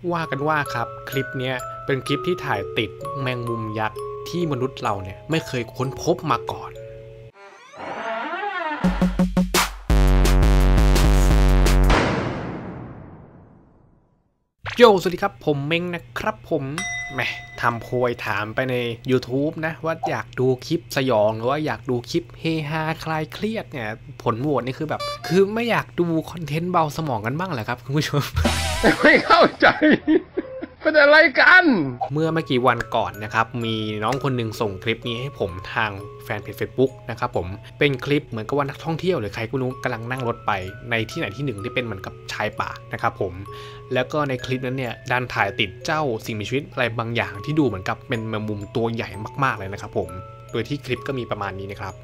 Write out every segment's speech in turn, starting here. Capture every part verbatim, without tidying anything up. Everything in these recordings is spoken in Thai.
ว่ากันว่าครับคลิปนี้เป็นคลิปที่ถ่ายติดแมงมุมยักษ์ที่มนุษย์เราเนี่ยไม่เคยค้นพบมาก่อนโยสวัสดีครับผมเม้งนะครับผมแหมทำโพยถามไปใน YouTube นะว่าอยากดูคลิปสยองหรือว่าอยากดูคลิปเฮฮาคลายเครียดเนี่ยผลโหวตนี่คือแบบคือไม่อยากดูคอนเทนต์เบาสมองกันบ้างเหรอครับคุณผู้ชมไม่เข้าใจเป็นอะไรกันเมื่อไม่กี่วันก่อนนะครับมีน้องคนหนึ่งส่งคลิปนี้ให้ผมทางแฟนเพจ Facebook นะครับผมเป็นคลิปเหมือนกับว่านักท่องเที่ยวหรือใครก็รู้กำลังนั่งรถไปในที่ไหนที่หนึ่งที่เป็นเหมือนกับชายป่านะครับผมแล้วก็ในคลิปนั้นเนี่ยดันถ่ายติดเจ้าสิ่งมีชีวิตอะไรบางอย่างที่ดูเหมือนกับเป็นแมงมุมตัวใหญ่มากๆเลยนะครับผมโดยที่คลิปก็มีประมาณนี้นะครับ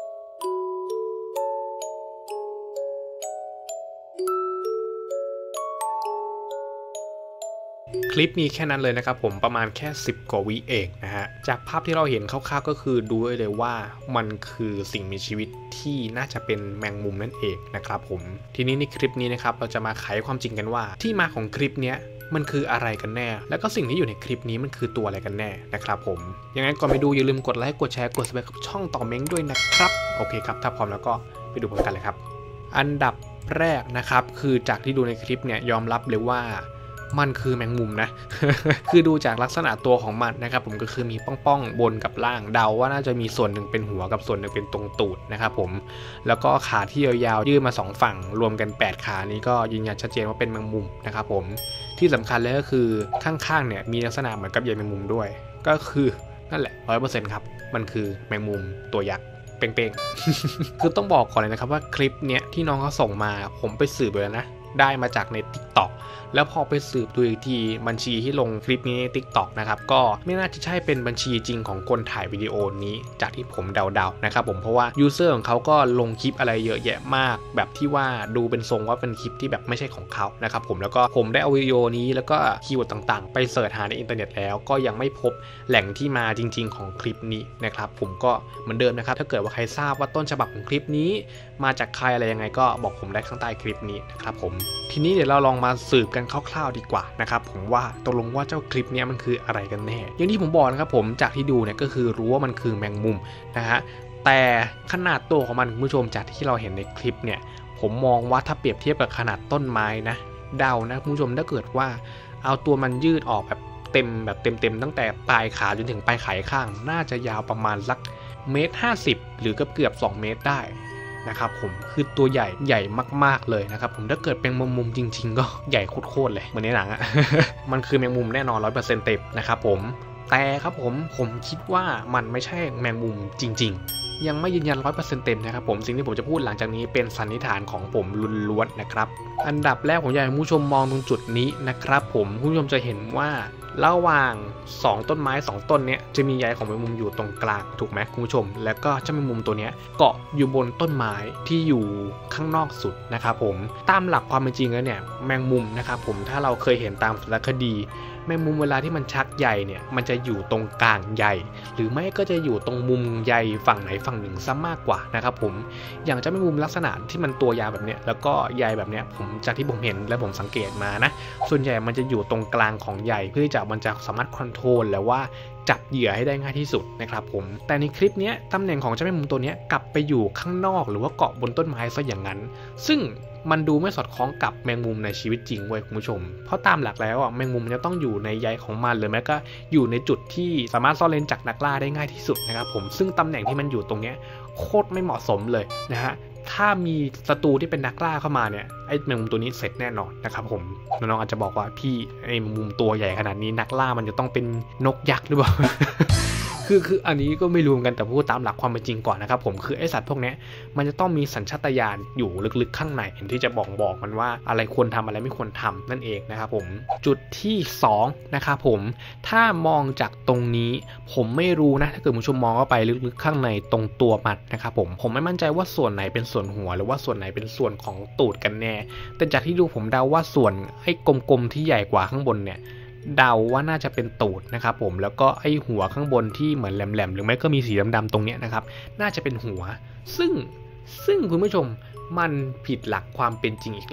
คลิปมีแค่นั้นเลยนะครับผมประมาณแค่สิบกว่าวิเองนะฮะจากภาพที่เราเห็นคร่าวๆก็คือดูได้เลยว่ามันคือสิ่งมีชีวิตที่น่าจะเป็นแมงมุมนั่นเองนะครับผมทีนี้ในคลิปนี้นะครับเราจะมาไขความจริงกันว่าที่มาของคลิปนี้มันคืออะไรกันแน่แล้วก็สิ่งที่อยู่ในคลิปนี้มันคือตัวอะไรกันแน่นะครับผมยังไงก่อนไปดูอย่าลืมกดไลค์กดแชร์กด ซับสไครบ์ กับช่องต่อเม้งด้วยนะครับโอเคครับถ้าพร้อมแล้วก็ไปดูพร้อมกันเลยครับอันดับแรกนะครับคือจากที่ดูในคลิปเนี่ยยอมรับเลยว่ามันคือแมงมุมนะ คือดูจากลักษณะตัวของมันนะครับผมก็คือมีป้องๆบนกับล่างเดาว่าน่าจะมีส่วนหนึ่งเป็นหัวกับส่วนหนึ่งเป็นตรงตูดนะครับผมแล้วก็ขาที่ยาวๆยื่นมาสองฝั่งรวมกันแปดขานี้ก็ยืนยันชัดเจนว่าเป็นแมงมุมนะครับผมที่สำคัญเลยก็คือข้างๆเนี่ยมีลักษณะเหมือนกับใยแมงมุมด้วยก็คือนั่นแหละ ร้อยเปอร์เซ็นต์ ครับมันคือแมงมุมตัวยักษ์เป้งๆ คือต้องบอกก่อนเลยนะครับว่าคลิปเนี้ยที่น้องเขาส่งมาผมไปสืบดูแล้วนะได้มาจากใน ติ๊กต็อก แล้วพอไปสืบดูอีกทีบัญชีที่ลงคลิปนี้ใน ติ๊กต็อก นะครับก็ไม่น่าจะใช่เป็นบัญชีจริงของคนถ่ายวิดีโอนี้จากที่ผมเดาๆนะครับผมเพราะว่ายูเซอร์ของเขาก็ลงคลิปอะไรเยอะแยะมากแบบที่ว่าดูเป็นทรงว่าเป็นคลิปที่แบบไม่ใช่ของเขานะครับผมแล้วก็ผมได้เอาวิดีโอนี้แล้วก็คีย์เวิร์ดต่างๆไปเสิร์ชหาในอินเทอร์เน็ตแล้วก็ยังไม่พบแหล่งที่มาจริงๆของคลิปนี้นะครับผมก็เหมือนเดิมนะครับถ้าเกิดว่าใครทราบว่าต้นฉบับของคลิปนี้มาจากใครอะไรยังไงก็บอกผมได้ข้างใต้คลิปนี้นะครับผมทีนี้เดี๋ยวเราลองมาสืบกันคร่าวๆดีกว่านะครับผมว่าตกลงว่าเจ้าคลิปนี้มันคืออะไรกันแน่อย่างที่ผมบอกนะครับผมจากที่ดูเนี่ยก็คือรู้ว่ามันคือแมงมุมนะฮะแต่ขนาดตัวของมันคุณผู้ชมจากที่เราเห็นในคลิปเนี่ยผมมองว่าถ้าเปรียบเทียบกับขนาดต้นไม้นะเดานะคุณผู้ชมถ้าเกิดว่าเอาตัวมันยืดออกแบบเต็มแบบเต็มๆตั้งแต่ปลายขาจนถึงปลายขาข้างน่าจะยาวประมาณสักเมตรห้าสิบหรือเกือบเกือบสองเมตรได้นะครับผมคือตัวใหญ่ใหญ่มากๆเลยนะครับผมถ้าเกิดเป็นแมงมุมจริงๆก็ใหญ่โคตรๆเลยเหมือนในหนังอะ มันคือแมงมุมแน่นอน ร้อยเปอร์เซ็นต์ เต็มนะครับผมแต่ครับผมผมคิดว่ามันไม่ใช่แมงมุมจริงๆยังไม่ยืนยัน ร้อยเปอร์เซ็นต์ เต็มนะครับผมสิ่งที่ผมจะพูดหลังจากนี้เป็นสันนิษฐานของผมล้วนๆนะครับอันดับแรกผมอยากให้ผู้ชมมองตรงจุดนี้นะครับผมผู้ชมจะเห็นว่าระหว่างสองต้นไม้สองต้นนี้จะมีใยของแมงมุมอยู่ตรงกลางถูกไหมคุณผู้ชมแล้วก็เจ้าแมงมุมตัวนี้เกาะอยู่บนต้นไม้ที่อยู่ข้างนอกสุดนะครับผมตามหลักความเป็นจริงแล้วเนี่ยแมงมุมนะครับผมถ้าเราเคยเห็นตามสารคดีแมงมุมเวลาที่มันชักใยเนี่ยมันจะอยู่ตรงกลางใยหรือไม่ก็จะอยู่ตรงมุมใยฝั่งไหนฝั่งหนึ่งซะมากกว่านะครับผมอย่างเจ้าแมงมุมลักษณะที่มันตัวยาวแบบเนี้ยแล้วก็ใยแบบเนี้ยผมจากที่ผมเห็นและผมสังเกตมานะส่วนใหญ่มันจะอยู่ตรงกลางของใยเพื่อที่จะมันจะสามารถคอนโทรลแล้วว่าจับเหยื่อให้ได้ง่ายที่สุดนะครับผมแต่ในคลิปนี้ตำแหน่งของเจ้าแมงมุมตัวนี้กลับไปอยู่ข้างนอกหรือว่าเกาะบนต้นไม้ซะอย่างนั้นซึ่งมันดูไม่สอดคล้องกับแมงมุมในชีวิตจริงเว้ยคุณผู้ชมเพราะตามหลักแล้วอ่ะแมงมุมจะต้องอยู่ในใยของมันหรือแม้ก็อยู่ในจุดที่สามารถซ่อนเร้นจากนักล่าได้ง่ายที่สุดนะครับผมซึ่งตำแหน่งที่มันอยู่ตรงนี้โคตรไม่เหมาะสมเลยนะฮะถ้ามีศัตรูที่เป็นนักล่าเข้ามาเนี่ยไอ้แมงมุมตัวนี้เสร็จแน่นอนนะครับผมน้องๆอาจจะบอกว่าพี่ไอ้มุมตัวใหญ่ขนาดนี้นักล่ามันจะต้องเป็นนกยักษ์หรือเปล่า คือคืออันนี้ก็ไม่รู้กันแต่พูดตามหลักความเป็นจริงก่อนนะครับผมคือไอสัตว์พวกนี้มันจะต้องมีสัญชาตญาณอยู่ลึกๆข้างในที่จะบอกบอกมันว่าอะไรควรทำอะไรไม่ควรทำนั่นเองนะครับผมจุดที่สองนะครับผมถ้ามองจากตรงนี้ผมไม่รู้นะถ้าเกิดผู้ชมมองเข้าไปลึกๆข้างในตรงตัวมันนะครับผมผมไม่มั่นใจว่าส่วนไหนเป็นส่วนหัวหรือว่าส่วนไหนเป็นส่วนของตูดกันแน่แต่จากที่ดูผมเดาว่าส่วนไอ้กลมๆที่ใหญ่กว่าข้างบนเนี่ยเดาว่าน่าจะเป็นตูดนะครับผมแล้วก็ไอหัวข้างบนที่เหมือนแหลมๆหรือไม่ก็มีสีดำๆตรงนี้นะครับน่าจะเป็นหัวซึ่งซึ่งคุณผู้ชมมันผิดหลักความเป็นจริงอีกแล้ว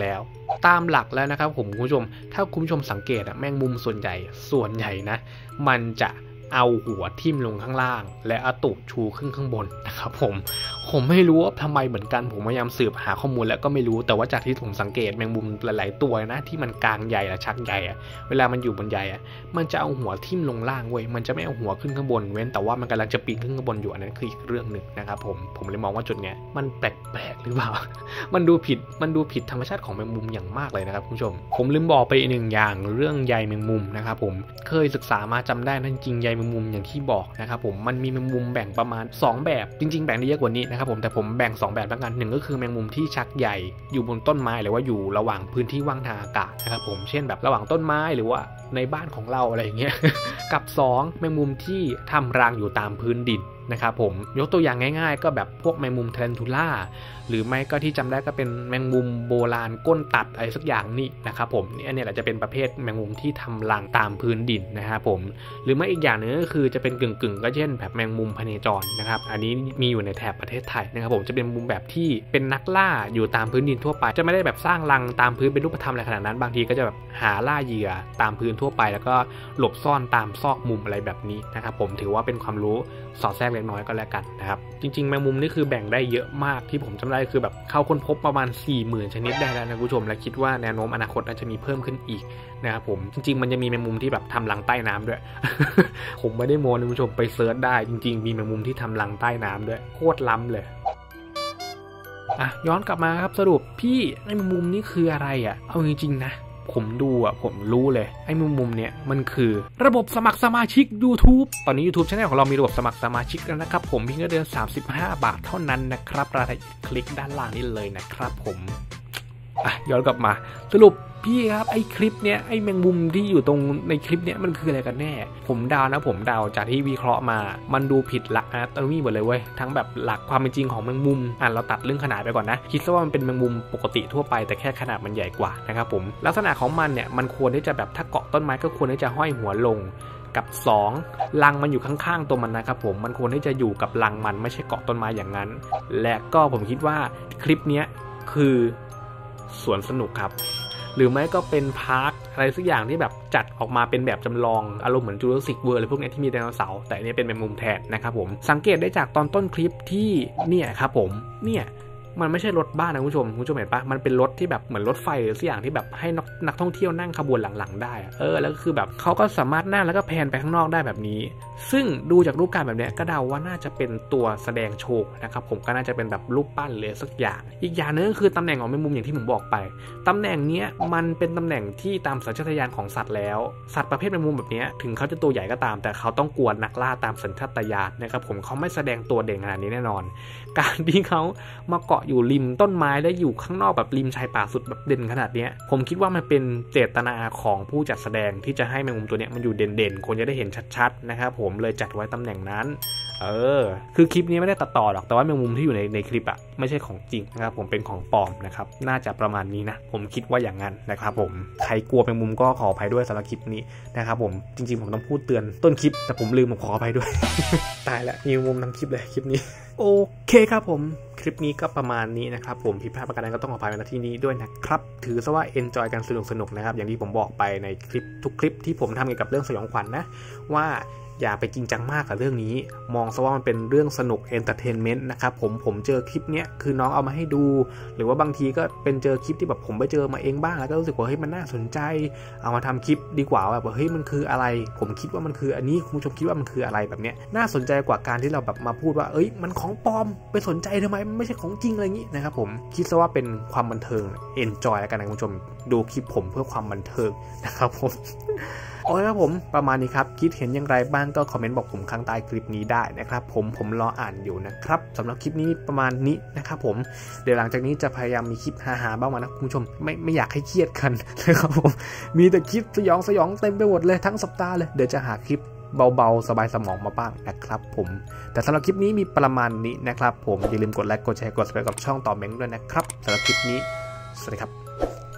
ตามหลักแล้วนะครับผมคุณผู้ชมถ้าคุณผู้ชมสังเกตอะแมงมุมส่วนใหญ่ส่วนใหญ่นะมันจะเอาหัวทิ่มลงข้างล่างและเอาตูดชูขึ้นข้างบนนะครับผมผมไม่รู้ว่าทำไมเหมือนกันผมพยายามสืบหาข้อมูลแล้วก็ไม่รู้แต่ว่าจากที่ผมสังเกตแมงมุมหลายๆตัวนะที่มันกลางใหญ่และชักใหญ่อะเวลามันอยู่บนใหญ่อะมันจะเอาหัวทิ่มลงล่างเว้ยมันจะไม่เอาหัวขึ้นข้างบนเว้นแต่ว่ามันกำลังจะปีนขึ้นข้างบนอยู่อันนั้นคืออีกเรื่องหนึ่งนะครับผมผมเลยมองว่าจุดเนี้ยมันแปลกๆหรือเปล่า มันดูผิดมันดูผิดธรรมชาติของแมงมุมอย่างมากเลยนะครับคุณผู้ชมผมลืมบอกไปอีกหนึ่งอย่างเรื่องใยแมงมุมนะครับผมเคยศึกษามาจำได้นั่นจริงใยแมงมุมอย่างที่บอกนะครับผมมันมีแมงมุมแบ่งประมาณสองแบบจริงๆแบ่งได้เยอะกว่านี้นะครับผมแต่ผมแบ่งสองแบบแล้วกันหนึ่งก็คือแมงมุมที่ชักใหญ่อยู่บนต้นไม้หรือว่าอยู่ระหว่างพื้นที่ว่างทางอากาศนะครับผมเช่นแบบระหว่างต้นไม้หรือว่าในบ้านของเราอะไรอย่างเงี้ย กับสองแมงมุมที่ทำรังอยู่ตามพื้นดินนะครับผมยกตัวอย่างง่ายๆก็แบบพวกแมงมุมเทนทูล่าหรือไม่ก็ที่จำได้ก็เป็นแมงมุมโบราณก้นตัดอะไรสักอย่างนี่นะครับผมนี่อันนี้แหละจะเป็นประเภทแมงมุมที่ทำรังตามพื้นดินนะครับผมหรือไม่อีกอย่างนึงก็คือจะเป็นกึ่งๆก็เช่นแบบแมงมุมพเนจรนะครับอันนี้มีอยู่ในแถบประเทศไทยนะครับผมจะเป็นมุมแบบที่เป็นนักล่าอยู่ตามพื้นดินทั่วไปจะไม่ได้แบบสร้างรังตามพื้นเป็นรูปธรรมอะไรขนาดนั้นบางทีก็จะแบบหาล่าเหยื่อตามพื้นทั่วไปแล้วก็หลบซ่อนตามซอกมุมอะไรแบบนี้นะครับผมถือว่าเป็นความรู้สอดแทรกเล็กน้อยก็แล้วกันนะครับจริงๆแมงมุมนี่คือแบ่งได้เยอะมากที่ผมจำได้คือแบบเข้าค้นพบประมาณ สี่หมื่น ชนิดได้แล้วนะคุณผู้ชมและคิดว่าแนวโน้มอนาคตน่าจะมีเพิ่มขึ้นอีกนะครับผมจริงๆมันจะมีแมงมุมที่แบบทำรังใต้น้ำด้วย ผมไม่ได้โม้นะคุณผู้ชมไปเซิร์ชได้จริงๆมีแมงมุมที่ทำรังใต้น้ำด้วยโคตรล้ำเลยอ่ะย้อนกลับมาครับสรุปพี่ไอ้แมงมุมนี่คืออะไรอ่ะเอาจริงๆนะผมดูอ่ะผมรู้เลยไอ้มุมมุมเนี้ยมันคือระบบสมัครสมาชิก YouTube ตอนนี้ YouTube Channel ของเรามีระบบสมัครสมาชิกแล้วนะครับผมเพียงแค่เดือนสามสิบห้าบาทเท่านั้นนะครับรายละเอียดคลิกด้านล่างนี้เลยนะครับผมอ่ะย้อนกลับมาสรุปพี่ครับไอ้คลิปเนี้ยไอ้แมงมุมที่อยู่ตรงในคลิปเนี้ยมันคืออะไรกันแน่ผมเดานะผมเดาจากที่วิเคราะห์มามันดูผิดหลักอะตอมี่หมดเลยเว้ยทั้งแบบหลักความเป็นจริงของแมงมุมอ่ะเราตัดเรื่องขนาดไปก่อนนะคิดซะว่ามันเป็นแมงมุมปกติทั่วไปแต่แค่ขนาดมันใหญ่กว่านะครับผมลักษณะของมันเนี่ยมันควรที่จะแบบถ้าเกาะต้นไม้ก็ควรที่จะห้อยหัวลงกับสองรังมันอยู่ข้างๆตัวมันนะครับผมมันควรที่จะอยู่กับรังมันไม่ใช่เกาะต้นไม้อย่างนั้นและก็ผมคิดว่าคลิปเนี้ยคือสวนสนุกครับหรือไม่ก็เป็นพาร์คอะไรสักอย่างที่แบบจัดออกมาเป็นแบบจำลองอารมณ์เหมือนจูราสสิกเวิลด์อะไรพวกนี้ที่มีไดโนเสาร์แต่อันนี้เป็นแมงมุมแทนนะครับผมสังเกตได้จากตอนต้นคลิปที่เนี่ยครับผมเนี่ยมันไม่ใช่รถบ้านนะคุณผู้ชมคุณผู้ชมเห็นปะมันเป็นรถที่แบบเหมือนรถไฟหรือสักอย่างที่แบบให้นักนักท่องเที่ยวนั่งขบวนหลังๆได้เออแล้วก็คือแบบเขาก็สามารถนั่งแล้วก็แพนไปข้างนอกได้แบบนี้ซึ่งดูจากรูปการแบบนี้ก็เดาว่าน่าจะเป็นตัวแสดงโชว์นะครับผมก็น่าจะเป็นแบบรูปปั้นเลยสักอย่างอีกอย่างนึงก็คือตำแหน่งของแมงมุมอย่างที่ผมบอกไปตำแหน่งนี้มันเป็นตำแหน่งที่ตามสัญชาตญาณของสัตว์แล้วสัตว์ประเภทแมงมุมแบบนี้ถึงเขาจะตัวใหญ่ก็ตามแต่เขาต้องกวนนักล่าตามสัญชาตญาณนะครับผมเขาไม่แสดงตัวเด่นขนาดนี้แน่นอนการที่เขามาเกาะอยู่ริมต้นไม้และอยู่ข้างนอกแบบริมชายป่าสุดแบบเด่นขนาดนี้ผมคิดว่ามันเป็นเจตนาของผู้จัดแสดงที่จะให้แมงมุมตัวนี้มันอยู่เด่นๆคนจะได้เห็นชัดๆนะครับผมเลยจัดไว้ตำแหน่งนั้นเออคือคลิปนี้ไม่ได้ตัดต่อหรอกแต่ว่าแมงมุมที่อยู่ในในคลิปอะไม่ใช่ของจริงนะครับผมเป็นของปลอมนะครับน่าจะประมาณนี้นะผมคิดว่าอย่างนั้นนะครับผมใครกลัวแมงมุมก็ขออภัยด้วยสำหรับคลิปนี้นะครับผมจริงๆผมต้องพูดเตือนต้นคลิปแต่ผมลืมผมขออภัยด้วย ตายแล้วมีมุมทั้งคลิปเลยคลิปนี้โอเคครับผมคลิปนี้ก็ประมาณนี้นะครับผมผิดพลาดประการใดก็ต้องขออภัยในที่นี้ด้วยนะครับถือซะว่า enjoy กันสนุกสนุกนะครับอย่างที่ผมบอกไปในคลิปทุกคลิปที่ผมทำเกี่ยวกับเรื่องสยองขวัญ นะว่าอย่าไปจริงจังมากกับเรื่องนี้มองซะว่ามันเป็นเรื่องสนุกเอนเตอร์เทนเมนต์นะครับผมผมเจอคลิปเนี้ยคือน้องเอามาให้ดูหรือว่าบางทีก็เป็นเจอคลิปที่แบบผมไปเจอมาเองบ้างแล้วก็รู้สึกว่าเฮ้ยมันน่าสนใจเอามาทำคลิปดีกว่าแบบเฮ้ยมันคืออะไรผมคิดว่ามันคืออันนี้คุณผู้ชมคิดว่ามันคืออะไรแบบเนี้ยน่าสนใจกว่าการที่เราแบบมาพูดว่าเอ้ยมันของปลอมไปสนใจทำไมมันไม่ใช่ของจริงอะไรอย่างนี้นะครับผมคิดซะว่าเป็นความบันเทิงเอนจอยแล้วกันนะคุณผู้ชมดูคลิปผมเพื่อความบันเทิงนะครับผมโอเคครับผมประมาณนี้ครับคิดเห็นอย่างไรบ้างก็คอมเมนต์บอกผมข้างใต้คลิปนี้ได้นะครับผมผมรออ่านอยู่นะครับสำหรับคลิปนี้ประมาณนี้นะครับผมเดี๋ยวหลังจากนี้จะพยายามมีคลิปฮาๆบ้างมานะคุณผู้ชมไม่ไม่อยากให้เครียดกันนะครับผมมีแต่คลิปสยองสยองเต็มไปหมดเลยทั้งสัปดาห์เลยเดี๋ยวจะหาคลิปเบาๆสบายสมองมาบ้างนะครับผมแต่สำหรับคลิปนี้มีประมาณนี้นะครับผมอย่าลืมกดไลค์กดแชร์กด ซับสไครบ์ กับช่องต่อเม้งด้วยนะครับสำหรับคลิปนี้สวัสดีครับ